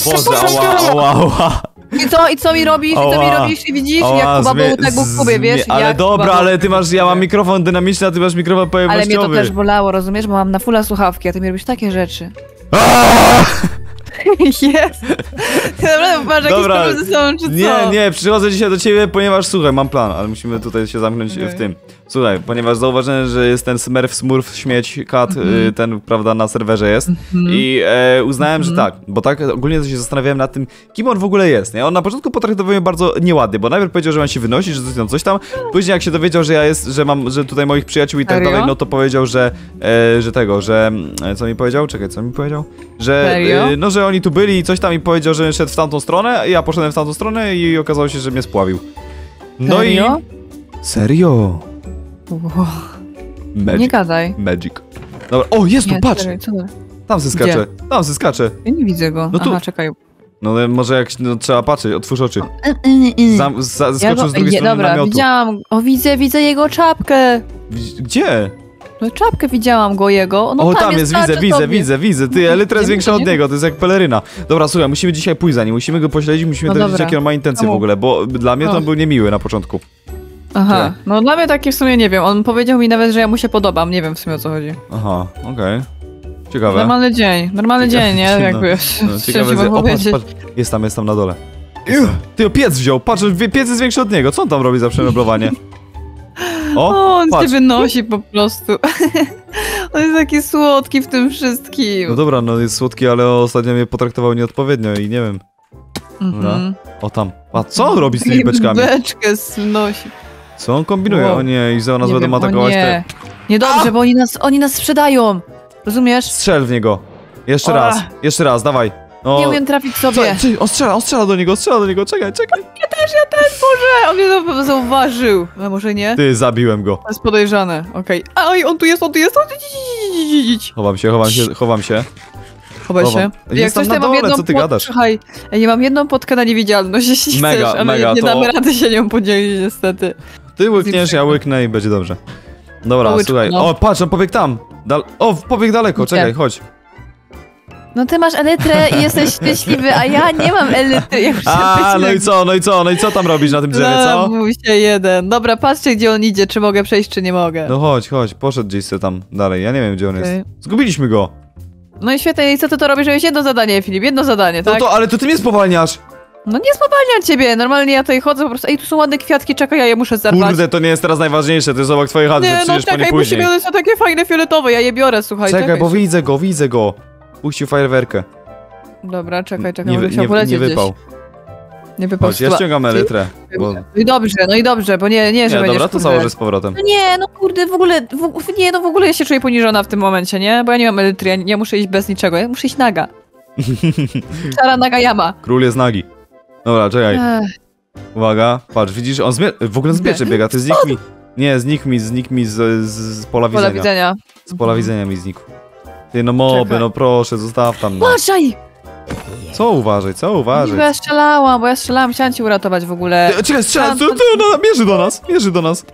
Boże, ała. I co mi robisz? I co mi robisz? I widzisz? Jak Kuba był tak był w Kubie, wiesz? Ale dobra, ale ty masz, ja mam mikrofon dynamiczny, a ty masz mikrofon pojemnościowy. Ale mnie to też bolało, rozumiesz? Bo mam na fulla słuchawki, a ty mi robisz takie rzeczy. Jest. Naprawdę masz jakiś problem ze sobą, czy co? Nie, przychodzę dzisiaj do ciebie, ponieważ, słuchaj, mam plan, ale musimy tutaj się zamknąć w tym. Słuchaj, ponieważ zauważyłem, że jest ten smurf, śmieć, kat, ten, prawda, na serwerze jest i uznałem, że tak, bo tak ogólnie to się zastanawiałem nad tym, kim on w ogóle jest, nie? On na początku potraktował mnie bardzo nieładnie, bo najpierw powiedział, że mam się wynosić, że coś tam, później jak się dowiedział, że że tutaj moich przyjaciół i tak dalej, no to powiedział, że co mi powiedział? Czekaj, co mi powiedział? Że, no, że oni tu byli i coś tam i powiedział, że szedł w tamtą stronę, ja poszedłem w tamtą stronę i okazało się, że mnie spławił. No Serio? Serio? Wow. Magic. Nie gadaj. Magic. Dobra, o, jest tu, patrz! Tam se skacze, tam se skacze. Ja nie widzę go. No tu... Aha, czekaj. No może jak trzeba patrzeć, otwórz oczy. Skoczył z drugiej strony dobra, namiotu. Widziałam. O, widzę jego czapkę. Gdzie? No czapkę widziałam go jego. No, o, tam jest, widzę. Ty, Elytra jest większa od niego, to jest jak peleryna. Dobra, słuchaj, musimy dzisiaj pójść za nim, musimy go pośledzić, musimy dowiedzieć, jakie on ma intencje w ogóle, bo dla mnie to on był niemiły na początku. Aha, no dla mnie takie w sumie nie wiem, on powiedział mi nawet, że ja mu się podobam, nie wiem w sumie o co chodzi. Aha, okej. Ciekawe. Normalny dzień, nie? Jak wiesz, ciekawe, patrz, jest tam na dole. Ty, piec wziął, patrz, piec jest większy od niego, co on tam robi za przemeblowanie? On się wynosi po prostu. On jest taki słodki w tym wszystkim. No dobra, no jest słodki, ale ostatnio mnie potraktował nieodpowiednio i nie wiem. Dobra. O tam. A co on robi z tymi beczkami? Beczkę znosi. Co on kombinuje? Wow. O nie, i za nas będą atakować te... Niedobrze, bo oni nas sprzedają. Rozumiesz? Strzel w niego. Jeszcze raz, dawaj. No. Nie umiem trafić sobie. On strzela do niego, czekaj. Ja też, Boże! On mnie zauważył. A może nie? Ty, zabiłem go. To jest podejrzane, okej. Oj, on tu jest. Chowam się. Chowaj się. Jak coś na dole, co ty gadasz? Słuchaj, ja mam jedną potkę na niewidzialność, jeśli chcesz, ale nie damy rady się nią podzielić niestety. Ty łykniesz, ja łyknę i będzie dobrze. Dobra, słuchaj. O, patrz, on pobiegł tam. Pobiegł daleko, czekaj, chodź. No ty masz elytrę i jesteś szczęśliwy, a ja nie mam elytry. No i co tam robisz na tym drzewie, co? Mój się jeden. Dobra, patrzcie gdzie on idzie, czy mogę przejść, czy nie mogę. No chodź, poszedł gdzieś sobie tam dalej, ja nie wiem gdzie on jest. Zgubiliśmy go. No i świetnie, i co ty to robisz? Miałeś jedno zadanie, Filip, jedno zadanie, tak? No ale to ty mnie spowalniasz. No nie spowalniam ciebie, normalnie ja tutaj chodzę po prostu, ej tu są ładne kwiatki, czekaj, ja je muszę zerwać. Kurde, to nie jest teraz najważniejsze, to jest obok twojej chaty, że przyjdziesz po nie później. Musimy, one są takie fajne, fioletowe, ja je biorę, słuchaj. Czekaj, bo widzę go. Puścił fajerwerkę. Dobra, czekaj, nie wypał. Nie wypał. Chodź, ja ściągam elytrę. Bo... No i dobrze, bo nie, że będziesz... Dobra, to założę z powrotem. No nie, no kurde, w ogóle ja się czuję poniżona w tym momencie, nie? Bo ja nie mam elytry, ja muszę iść bez niczego, ja muszę iść naga. Szara naga jama. Król jest nagi. Dobra, czekaj. Uwaga, patrz, widzisz, on w ogóle z mieczy biega, ty znikł mi. Nie, znikł mi z pola widzenia. Z pola widzenia mi znikł. Ty, no moby, no proszę, zostaw tam. Uważaj! Co uważaj? Bo ja strzelałam, chciałam cię uratować w ogóle. Czekaj, strzelam, mierzy do nas.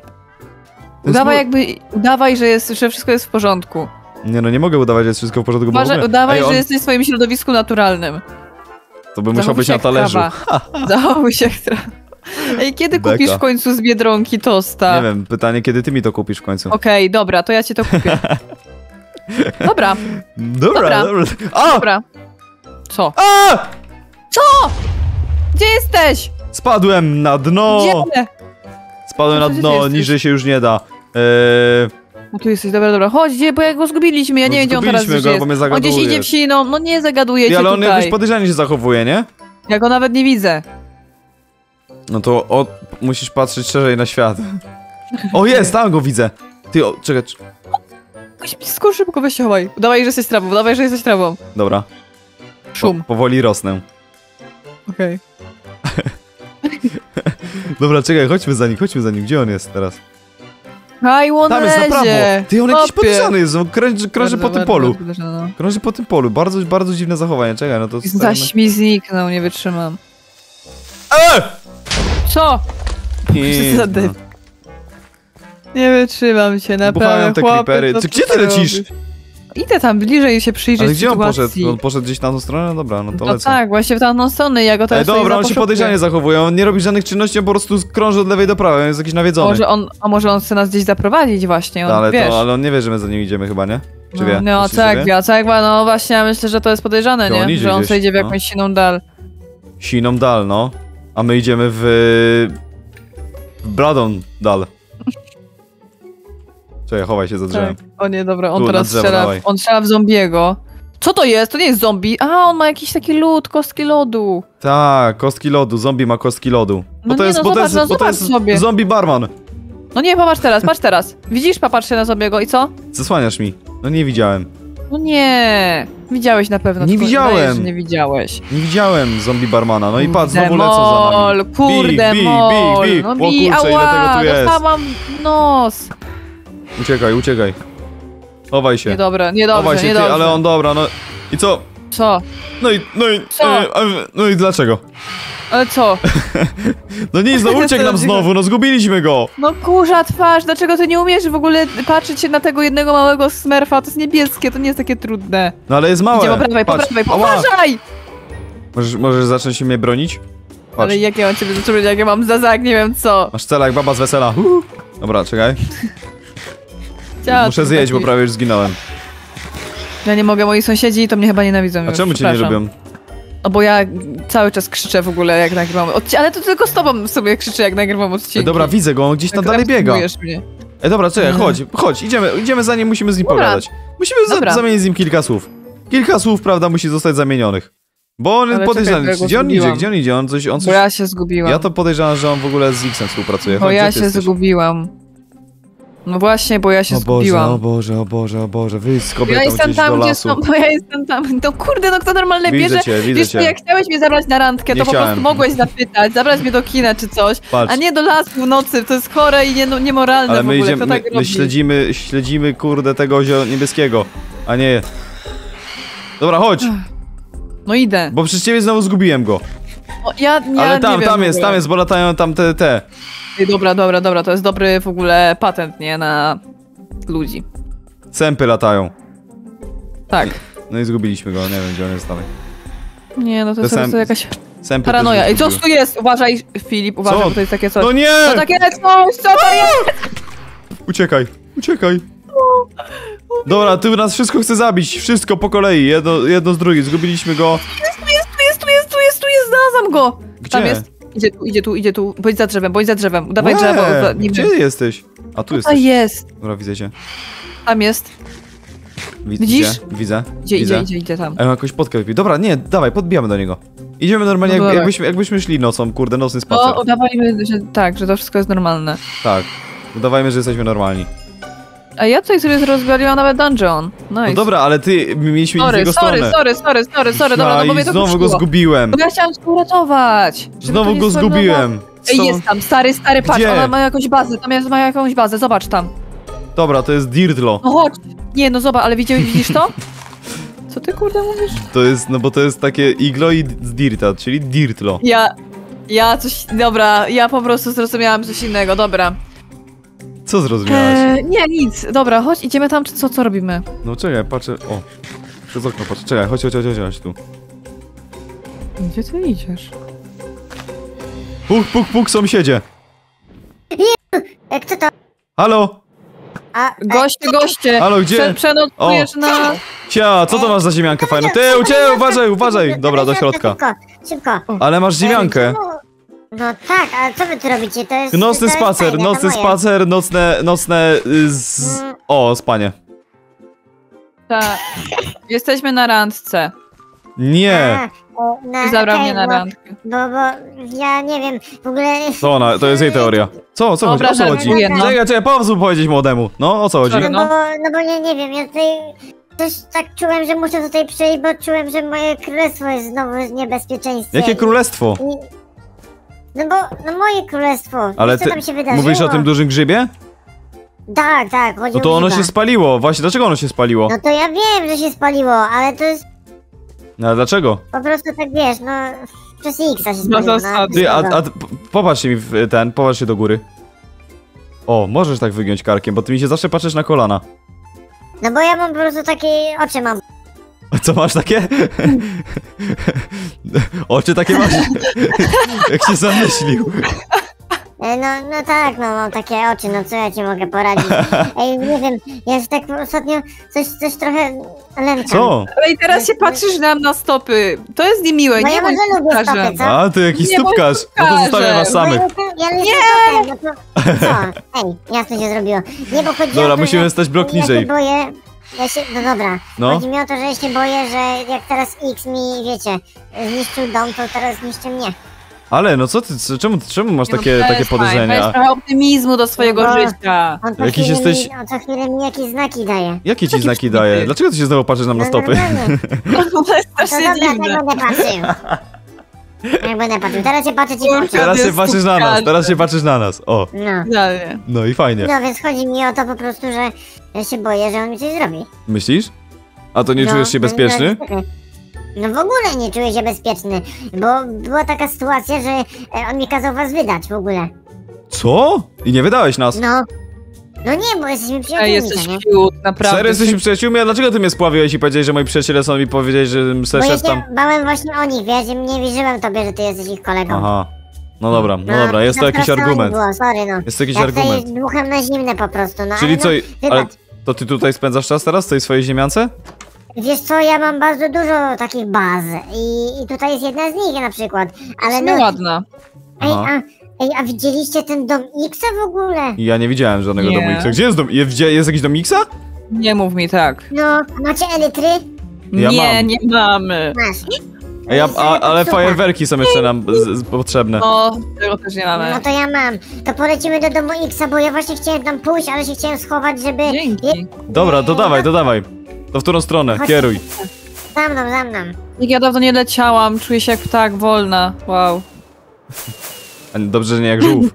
Udawaj, że wszystko jest w porządku. Nie no, nie mogę udawać, że jest wszystko w porządku, Udawaj, że jesteś w swoim środowisku naturalnym. To by musiał być na talerzu. Zachowuj się, Ej, kiedy kupisz w końcu z Biedronki tosta? Nie wiem, pytanie, kiedy ty mi to kupisz w końcu. Okej, dobra, to ja ci to kupię. Dobra. Dobra. Co? Co? Gdzie jesteś? Spadłem na dno! Gdzie? Spadłem na dno, niżej się już nie da. No tu jesteś, dobra. Chodź, bo jak go zgubiliśmy, ja nie wiem gdzie on teraz jest. Bo mnie on gdzieś idzie w siną, no nie zagaduje cię ale on tutaj. jakoś podejrzanie się zachowuje, nie? Ja go nawet nie widzę. No to musisz patrzeć szerzej na świat. O jest, tam go widzę. Ty, czekaj. Szybko, weź się chowaj. Udawaj, że jesteś trawą, Dobra. Szum. Powoli rosnę. Okej. Dobra, czekaj, chodźmy za nim. Gdzie on jest teraz? Tam jest na prawo. Ty, on jakiś podejrzany jest, on krąży po tym polu. Krąży po tym polu, bardzo dziwne zachowanie, czekaj, no to... Zaś mi zniknął, nie wytrzymam. Co? Nie wytrzymam cię, naprawdę, te creepery. Gdzie ty lecisz? Idę tam bliżej się przyjrzeć Ale gdzie on sytuacji. poszedł? On poszedł gdzieś na tą stronę? No dobra, no to No lecę. tak, właśnie w tamtą stronę, ja go teraz Dobra, tutaj on się zaposzukuję. podejrzanie zachowuje, on nie robi żadnych czynności, on po prostu krąży od lewej do prawej, on jest jakiś nawiedzony. Może on chce nas gdzieś zaprowadzić właśnie, on, wiesz. Ale on nie wie, że my za nim idziemy chyba, nie? Czy wie? No Myślisz, tak, że wie? wie, tak, no właśnie, ja myślę, że to jest podejrzane, To on nie? idzie Że on gdzieś, sobie idzie w no. jakąś siną dal. Siną dal, no. A my idziemy w Bladą dal. Czekaj, chowaj się za drzewem. Tak. O nie, dobra, on Tu, na teraz drzewo, strzela, dawaj. on strzela w zombiego. Co to jest? To nie jest zombie. A, on ma jakiś taki lód, kostki lodu. Tak, kostki lodu, zombie ma kostki lodu. No nie, no zobacz sobie. zombie barman. No nie, patrz teraz. Widzisz, popatrz się na zombiego i co? Zasłaniasz mi. No nie widziałem. No nie. Widziałeś na pewno. Nie tylko widziałem. udajesz, że nie widziałeś. Nie widziałem zombie barmana. No i patrz, Kurde, znowu lecą za nami. mol, kurde, bij, mol. bij. No O bij, kurczę, ile ała, tego tu jest. dostałam nos. Uciekaj, uciekaj. Chowaj się. Niedobre, Chowaj się, ty, ale on dobra, no. I co? Co? Co? No i dlaczego? Ale co? No nic, no uciekł nam znowu, no zgubiliśmy go. No kurza twarz, dlaczego ty nie umiesz w ogóle patrzeć się na tego jednego małego smerfa? To jest niebieskie, to nie jest takie trudne. No ale jest małe. Idzie po prawej, Ała. uważaj! Możesz zacząć się mnie bronić? Patrz. Ale jak ja mam ciebie zacząć, jak ja mam zazak, nie wiem co. Masz cela jak baba z wesela. Dobra, czekaj. Dziad, Muszę zjeść, bo taki- prawie już zginąłem. Ja nie mogę, moi sąsiedzi to mnie chyba nienawidzą A już, czemu cię nie przepraszam. lubią? No bo ja cały czas krzyczę w ogóle jak nagrywam ale to tylko z tobą sobie krzyczę jak nagrywam odcinki. Dobra, widzę go, on gdzieś tam Tak dalej biega. abstraktujesz mnie. Dobra, czekaj, chodź, idziemy za nim, musimy z nim Dobra. pogadać. Musimy Dobra. zamienić z nim kilka słów. Kilka słów, prawda, musi zostać zamienionych. Bo on Ale podejrzany. czekaj, bo ja go Gdzie on idzie? zgubiłam. Gdzie on idzie? On coś... Bo ja się zgubiłam. Ja to podejrzewam, że on w ogóle z X-em współpracuje. Bo Chodź, ja gdzie ty się jesteś? zgubiłam. No właśnie, bo ja się O Boże, zgubiłam. o Boże, o Boże, o Boże, wyjdź z kobietą Ja jestem gdzieś do tam, gdzie lasu. są, bo ja jestem tam. No kurde, no kto normalnie Widzę bierze? cię, widzę Wiesz, cię. jak chciałeś mnie zabrać na randkę, Nie to po chciałem. prostu mogłeś zapytać, zabrać mnie do kina czy coś, Patrz. a nie do lasu w nocy, to jest chore i niemoralne Ale w my ogóle, idziemy, kto tak my robi? śledzimy kurde tego niebieskiego, a nie... Dobra, chodź, No idę. bo przez ciebie znowu zgubiłem go. O, ja Ale nie wiem tam w ogóle. jest, bo latają tam te. Ej, dobra, to jest dobry w ogóle patent, nie? Na ludzi. Sępy latają. Tak. No i zgubiliśmy go, nie wiem gdzie on jest dalej. Nie, no to jest po prostu jakaś Sępy paranoja. też Ej, co zgubiły. tu jest? Uważaj, Filip, uważaj, Co? bo to jest takie coś. No nie! To takie coś, co to jest? Uciekaj. Dobra, ty nas wszystko chce zabić, wszystko po kolei, jedno z drugim, zgubiliśmy go. Tu jest, znalazłam go! Gdzie? Tam jest. Idzie tu. Bądź za drzewem, dawaj drzewo. Gdzie ty jesteś? A tu Tutaj jesteś. jest. Dobra, widzę cię. Tam jest. Widzisz? Widzę. Idzie tam. A jakąś podkę wypił. Dobra, nie, dawaj, podbijamy do niego. Idziemy normalnie, No dobra. jakbyśmy szli nocą, kurde, nocny spacer. No, udawajmy, że tak, że to wszystko jest normalne. Tak. Udawajmy, że jesteśmy normalni. A ja tutaj sobie rozwaliłam nawet dungeon. Nice. No dobra, ale mieliśmy iść w jego stronę. Sorry, dobra, no bo mnie I to znowu go kusiło. zgubiłem. Bo ja chciałam go uratować. żeby to Znowu nie go słynęło. zgubiłem. Ej, Co? jest tam, stary, patrz, Gdzie? ona ma jakąś bazę, ma jakąś bazę, zobacz tam. Dobra, to jest Dirtlo. No chodź. Nie, no zobacz, ale widzisz to? Co ty kurde mówisz? To jest, no bo to jest takie iglo i z Dirta, czyli Dirtlo. Ja po prostu zrozumiałam coś innego, dobra. Co zrozumiałeś? Nie, nic, dobra, chodź, idziemy tam, czy co robimy? No czekaj, patrzę, o. Przez okno patrzę, czekaj, chodź tu. Gdzie ty idziesz? Puk, sąsiedzie. Kto to? Halo? Goście! Halo, gdzie? Przenocujesz na... Cia, co to masz za ziemiankę fajną? Ty, uważaj! Dobra, do środka. Szybko. Ale masz ziemiankę. No tak, ale co wy tu robicie? To jest... Nocny to jest spacer, fajne, to nocny moje. spacer, nocne O, spanie. Tak. Jesteśmy na randce. Nie! No, Zabrał okej, mnie na randkę. Bo ja nie wiem, w ogóle... To jest jej teoria. Co chodzi? Dobra, O co chodzi? żartuję, no. Czekaj, pomóc powiedzieć młodemu. No, o co chodzi? Sorry, no. No bo nie wiem, ja tutaj... Też tak czułem, że muszę tutaj przejść, bo czułem, że moje królestwo jest znowu w niebezpieczeństwie. Jakie królestwo? No moje królestwo. Ale co ty tam się wydarzyło? mówisz o tym dużym grzybie? Tak, chodzi No to o ono grzyba. się spaliło. Właśnie, dlaczego ono się spaliło? No to ja wiem, że się spaliło, ale to jest No ale dlaczego? po prostu tak, wiesz, no... Przez X-a się Na spaliło, zasady. Ty, popatrz mi popatrz się do góry. O, możesz tak wygiąć karkiem, bo ty mi się zawsze patrzysz na kolana. No bo ja mam po prostu takie oczy mam. A co masz takie? Oczy takie masz? Jak się zamyślił. No tak, no mam takie oczy, no co ja ci mogę poradzić? Ej, nie wiem, ja już tak ostatnio coś trochę lękam. Co? Ale i teraz się patrzysz na stopy. To jest niemiłe, Bo nie ja bądź może lubię stópkarzem. stopy, co? A, ty jakiś Nie, bądź stópkarz. No to zostawiam was stópkarzem. samych. Ja jestem stopem, no to co? Ej, jasno się zrobiło. Nie, bo chodzi Dobra, o to, musimy że stać blok Ja niżej. się boję, no dobra, No. chodzi mi o to, że ja się boję, że jak teraz X mi, wiecie, zniszczył dom, to teraz zniszczy mnie. Ale no co ty, czemu masz No, takie weź podejrzenia? trochę optymizmu do swojego No bo- życia. On co Jakiś chwilę jesteś- on co chwilę mi jakieś znaki daje. Jakie ci Taki znaki przybity. daje? Dlaczego ty się znowu patrzysz nam na stopy? normalnie. To jest To strasznie dobra, dziwne. tak będę patrzył. Jak będę patrzył, teraz się patrzę ci w oczy. Teraz się jest patrzysz na nas, stópkarzem. teraz się patrzysz na nas. O, No. Idealnie. no i fajnie. No więc chodzi mi o to po prostu, że ja się boję, że on mi coś zrobi. Myślisz? A to nie No, czujesz się no, bezpieczny? No w ogóle nie czuję się bezpieczny, bo była taka sytuacja, że on mi kazał was wydać w ogóle. Co? I nie wydałeś nas? No. No nie, bo jesteśmy Ej, przyjaciółmi, jesteś to nie? cute, naprawdę. Serio jesteśmy przyjaciółmi? A dlaczego ty mnie spławiłeś i powiedziałeś, że moi przyjaciele są mi powiedzieli, że Bo se ja szedł tam? się bałem właśnie o nich, wiesz, że nie wierzyłem tobie, że ty jesteś ich kolegą. Aha. No dobra, no dobra, jest to jakiś zazdrosna argument. Było, sorry, no. Jest to jakiś Ja argument. tutaj dmucham na zimne po prostu, no Czyli ale co, no, ale wybacz. to ty tutaj spędzasz czas teraz w tej swojej ziemiance? Wiesz co, ja mam bardzo dużo takich baz i tutaj jest jedna z nich na przykład, ale No no... ładna. Aha. A widzieliście ten dom X w ogóle? Ja nie widziałem żadnego Nie. domu X. Gdzie jest dom? Jest jakiś dom X? Nie mów mi tak. No, macie elitry? Ja nie, mam. nie mamy. Masz. Ale Super. fajerwerki są jeszcze nam potrzebne. No, tego też nie mamy. No to ja mam. To polecimy do domu X, bo ja właśnie chciałem tam pójść, ale się chciałem schować, żeby... Dzięki. Dobra, to dawaj, to dawaj. To w którą stronę? Chodź. Kieruj. Za mną, za mną. Ja dawno nie leciałam, czuję się jak ptak, wolna. Wow. Dobrze, że nie jak żółw.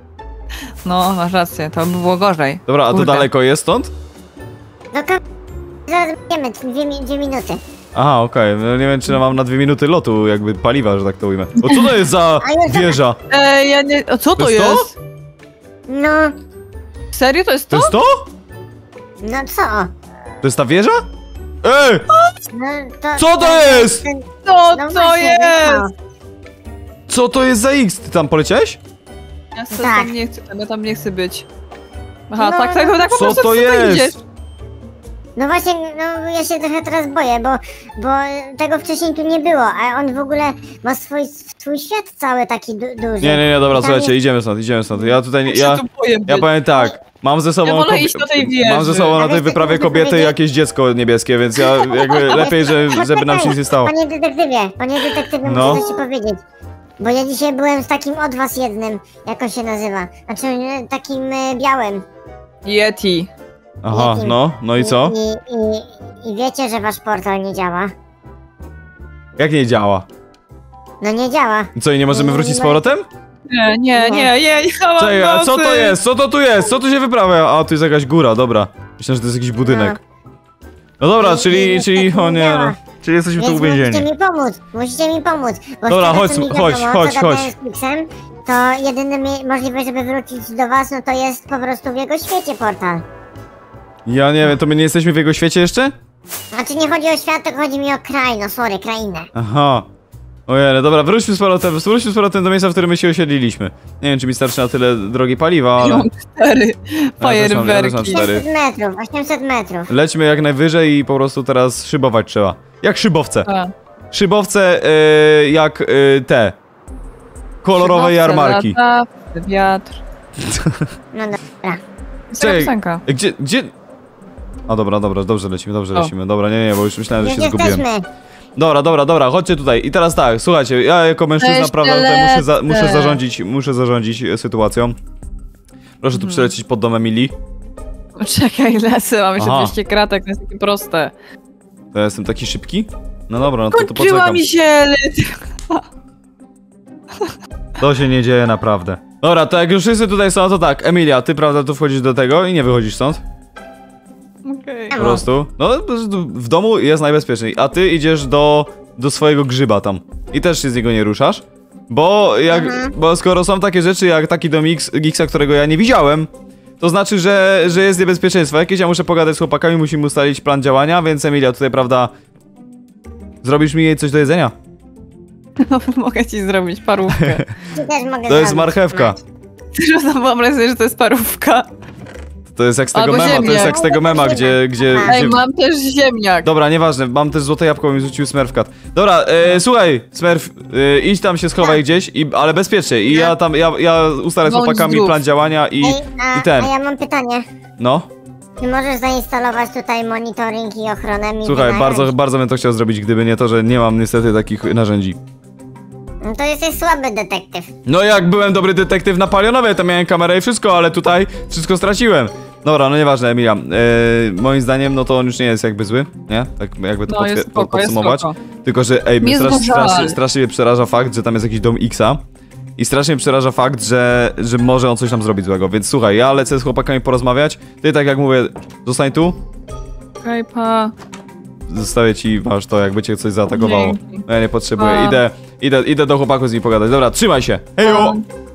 No, masz rację, to by było gorzej. Dobra, a to Kurde. daleko jest stąd? No zaraz będziemy, dwie minuty. Aha, okej. No nie wiem, czy mam na 2 minuty lotu, jakby paliwa, że tak to ujmę. O, co to jest za A już wieża? Ja nie... O, co to To jest to? jest? No, Serio, to jest To to? jest to? no co? To jest ta wieża? Ej! No to... Co to jest? Co No to właśnie, no jest? Co to jest za X? Ty tam poleciałeś? Ja Tak. tam nie chcę, ja tam nie chcę być. Aha, No, tak po Co prostu to co jest? idziesz? No właśnie, no ja się trochę teraz boję, bo tego wcześniej tu nie było, a on w ogóle ma swój świat cały taki duży. Nie, dobra, Tam słuchajcie, jest- idziemy stąd. Ja tutaj nie, Ja się tu boję ja być. powiem tak. Mam ze sobą, Ja wolę iść do tej wieży. mam ze sobą A na wiesz, tej co wyprawie można kobiety powiedzieć? jakieś dziecko niebieskie, więc ja jakby lepiej, żeby nam się nic nie stało. Panie detektywie, No. muszę coś ci powiedzieć. Bo ja dzisiaj byłem z takim od was jednym, jak on się nazywa. Znaczy takim białym. Yeti. Aha, Jakim? no i co? I wiecie, że wasz portal nie działa? Jak nie działa? No nie działa. I co, i nie możemy wrócić z powrotem? Nie, ja mam Czekaj, a co to dosyć. jest? Co to tu jest? Co tu się wyprawia? A, tu jest jakaś góra, dobra. Myślałem, że to jest jakiś budynek. No dobra, czyli, o nie no. Czyli jesteśmy tu Więc uwięzieni. musicie mi pomóc. Bo Dobra, z tego, chodź, co mi chodź, wiadomo, chodź, co chodź. gadałem z Pixem, to jedyna możliwość, żeby wrócić do was, no to jest po prostu w jego świecie portal. Ja nie wiem, to my nie jesteśmy w jego świecie jeszcze? Znaczy nie chodzi o świat, tylko chodzi mi o kraj, no sorry, krainę. Aha. Ojej, no dobra, wróćmy z powrotem do miejsca, w którym my się osiedliliśmy. Nie wiem, czy mi starczy na tyle drogi paliwa, ale... Mam 4 Ja też mam fajerwerki. 4. 800 metrów, 800 metrów. Lećmy jak najwyżej i po prostu teraz szybować trzeba. Jak szybowce. A, Szybowce jak te. Kolorowe szybowce, jarmarki. lata, wiatr. No dobra. Jest taka Czekaj, piosenka. Gdzie? A dobra, dobrze lecimy. Dobra, nie, bo już myślałem, że Już się zgubiłem. jesteśmy. Dobra, chodźcie tutaj. I teraz tak, słuchajcie, ja jako mężczyzna, Cześć, prawda, tutaj lecę. muszę zarządzić sytuacją. Proszę tu przylecieć pod dom Emilii. Czekaj, lecę, mam jeszcze Aha. 200 kratek, to jest takie proste. To ja jestem taki szybki? No dobra, no to Kończyła poczekam. mi się To się nie dzieje naprawdę. Dobra, to jak już wszyscy tutaj są, to tak, Emilia, ty prawda tu wchodzisz do tego i nie wychodzisz stąd? Okej. Po prostu. No, w domu jest najbezpieczniej, a ty idziesz do swojego grzyba tam. I też się z niego nie ruszasz. Bo skoro są takie rzeczy jak taki dom Xa, którego ja nie widziałem, to znaczy, że jest niebezpieczeństwo jakieś, ja muszę pogadać z chłopakami, musimy ustalić plan działania, więc Emilia, tutaj, prawda, zrobisz mi coś do jedzenia? No, mogę ci zrobić parówkę. Ci też mogę To jest zrobić. marchewka. Wyobraź sobie, że to jest parówka. To jest jak z tego Albo mema, to jest ziemniak. jak z tego mema, gdzie... Ej, mam też ziemniak. Dobra, nieważne, mam też złote jabłko, mi rzucił Smurfcat. Dobra, słuchaj, Smurf, idź tam się schowaj gdzieś, ale bezpiecznie. I ja ustalę z Bądź chłopakami zdrów. plan działania i ten. A ja mam pytanie. No, Czy możesz zainstalować tutaj monitoring i ochronę mi słuchaj, wynająć? bardzo bym to chciał zrobić, gdyby nie to, że nie mam niestety takich narzędzi. No to jesteś słaby detektyw. No jak byłem dobry detektyw na Palionowie, to miałem kamerę i wszystko, ale tutaj wszystko straciłem. Dobra, no nieważne, Emilia. Moim zdaniem, no to on już nie jest jakby zły, nie? Tak jakby to No, jest spoko, jest podsumować. spoko. Tylko, że ej, mnie Jest go żal. strasznie mnie przeraża fakt, że tam jest jakiś dom Xa. I strasznie mnie przeraża fakt, że może on coś tam zrobić złego. Więc słuchaj, ja lecę z chłopakami porozmawiać. Ty, tak jak mówię, zostań tu. Okej, pa. Zostawię ci, masz to, jakby cię coś zaatakowało. Dzięki. No ja nie potrzebuję. Pa. Idę do chłopaków z nimi pogadać. Dobra, trzymaj się. Hejo! Pa.